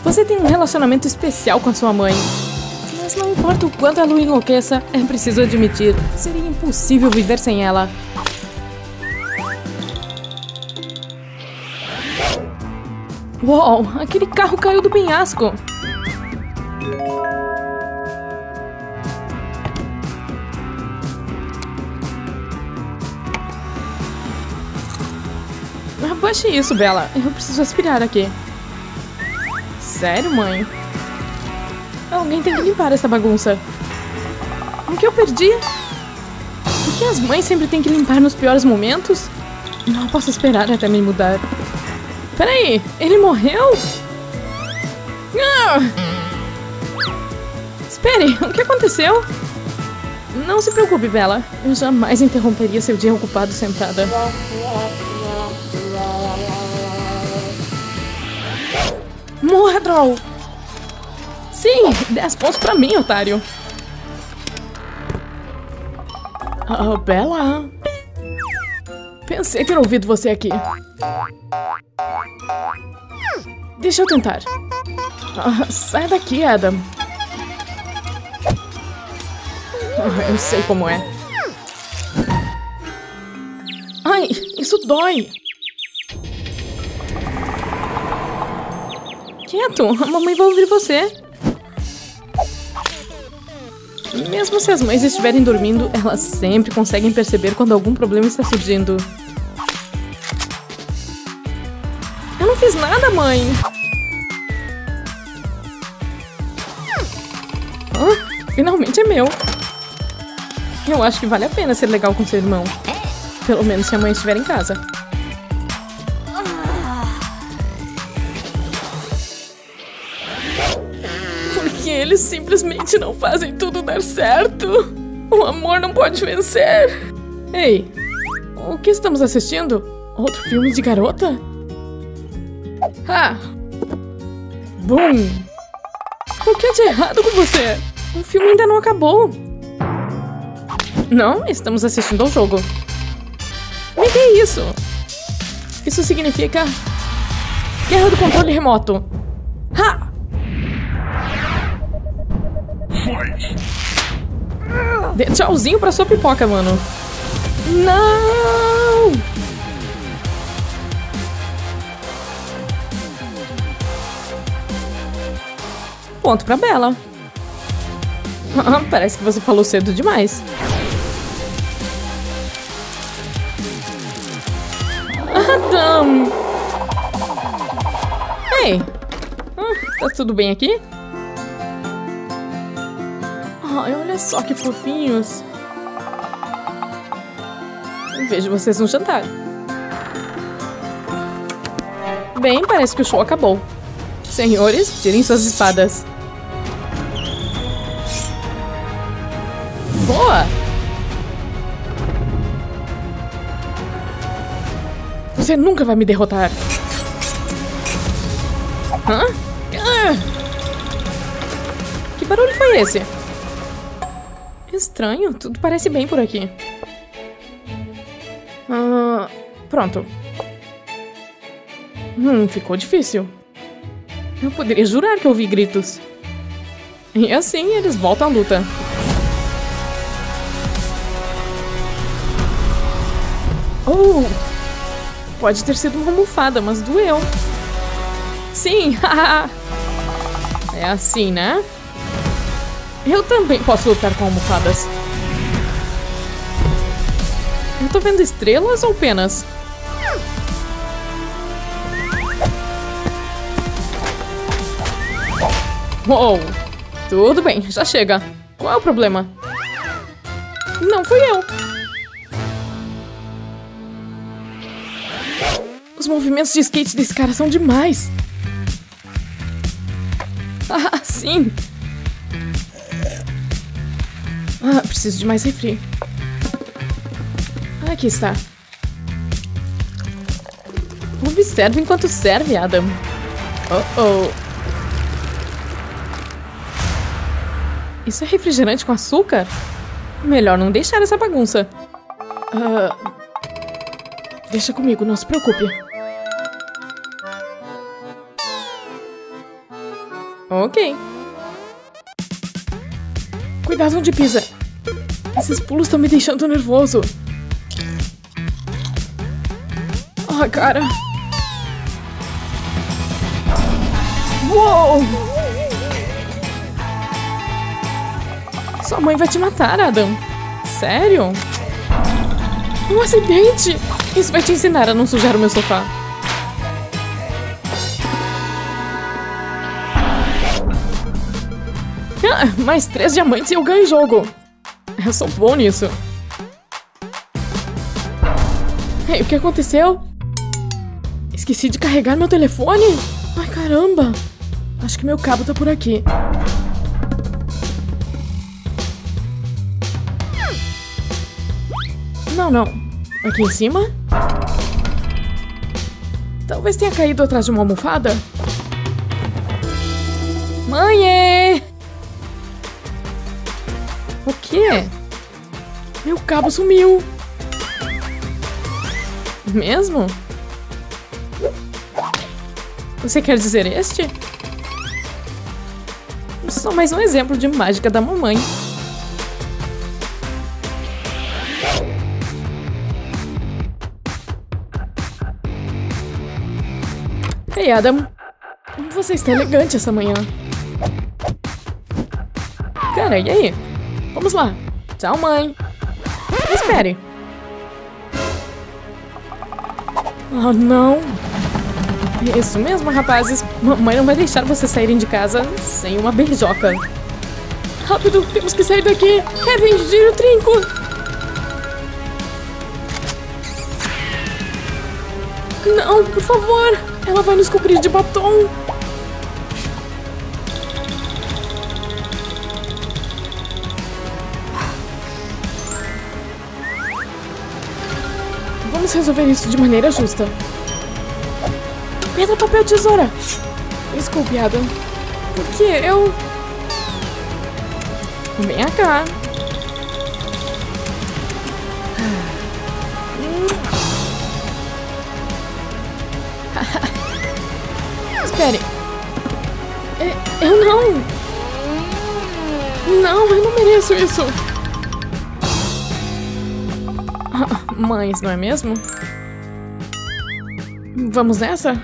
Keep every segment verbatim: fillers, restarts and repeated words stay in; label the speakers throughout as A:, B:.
A: Você tem um relacionamento especial com a sua mãe. Mas não importa o quanto ela o enlouqueça, é preciso admitir, seria impossível viver sem ela. Uau, aquele carro caiu do penhasco. Abaixe isso, Bella. Eu preciso aspirar aqui. Sério, mãe? Alguém tem que limpar essa bagunça. O que eu perdi? Por que as mães sempre têm que limpar nos piores momentos? Não posso esperar até me mudar. Peraí, ele morreu? Ah! Espere, o que aconteceu? Não se preocupe, Bella. Eu jamais interromperia seu dia ocupado sentada. Morra, Droll! Sim, dez pontos pra mim, otário. Oh, Bella. Pensei ter ouvido você aqui. Deixa eu tentar. Ah, sai daqui, Adam. Ah, eu sei como é. Ai, isso dói. Quieto, a mamãe vai ouvir você. Mesmo se as mães estiverem dormindo, elas sempre conseguem perceber quando algum problema está surgindo. Eu não fiz nada, mãe! Ah, finalmente é meu. Eu acho que vale a pena ser legal com seu irmão. Pelo menos se a mãe estiver em casa. Porque eles simplesmente não fazem tudo dar certo. O amor não pode vencer. Ei, o que estamos assistindo? Outro filme de garota? Ah! Bum! O que é de errado com você? O filme ainda não acabou. Não, estamos assistindo ao jogo. Me dê isso! Isso significa... Guerra do controle remoto. Ha! Dê tchauzinho pra sua pipoca, mano. Não! Ponto pra Bella. Ah, parece que você falou cedo demais. Adam! Ei! Ah, tá tudo bem aqui? Ai, olha só que fofinhos. Vejo vocês no jantar. Bem, parece que o show acabou. Senhores, tirem suas espadas. Boa! Você nunca vai me derrotar. Hã? Ah! Que barulho foi esse? Estranho, tudo parece bem por aqui. Ah, pronto. Hum, ficou difícil. Eu poderia jurar que ouvi gritos. E assim eles voltam à luta. Oh! Pode ter sido uma almofada, mas doeu. Sim, haha! É assim, né? Eu também posso lutar com almofadas. Eu tô vendo estrelas ou penas? Uou! Tudo bem, já chega. Qual é o problema? Não fui eu. Os movimentos de skate desse cara são demais. Ah, sim. Ah, preciso de mais refri. Aqui está. Observe enquanto serve, Adam. Oh, oh. Isso é refrigerante com açúcar? Melhor não deixar essa bagunça. Uh, deixa comigo, não se preocupe. Ok. Cuidado onde pisa. Esses pulos estão me deixando nervoso. Ah, cara. Uou! Sua mãe vai te matar, Adam. Sério? Um acidente! Isso vai te ensinar a não sujar o meu sofá. Ah, mais três diamantes e eu ganho o jogo. Eu sou bom nisso. Ei, o que aconteceu? Esqueci de carregar meu telefone? Ai, caramba. Acho que meu cabo tá por aqui. Não, não. Aqui em cima? Talvez tenha caído atrás de uma almofada. Mãe! O quê? Meu cabo sumiu. Mesmo? Você quer dizer este? Só mais um exemplo de mágica da mamãe. Ei, Adam. Você está elegante essa manhã. Cara, e aí? Vamos lá. Tchau, mãe. Espere. Oh, não. Isso mesmo, rapazes. Mamãe não vai deixar vocês saírem de casa sem uma beijoca. Rápido, temos que sair daqui. Kevin, gira o trinco. Não, por favor. Ela vai nos cobrir de batom. Vamos resolver isso de maneira justa. Pedra, papel, tesoura. Desculpe, Adam. Por que eu... Vem cá. Espere. Eu não. Não, eu não mereço isso. Mães, não é mesmo? Vamos nessa?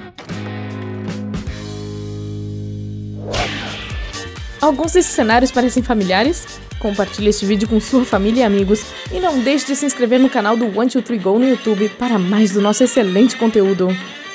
A: Alguns desses cenários parecem familiares? Compartilhe este vídeo com sua família e amigos. E não deixe de se inscrever no canal do one two three go no YouTube para mais do nosso excelente conteúdo.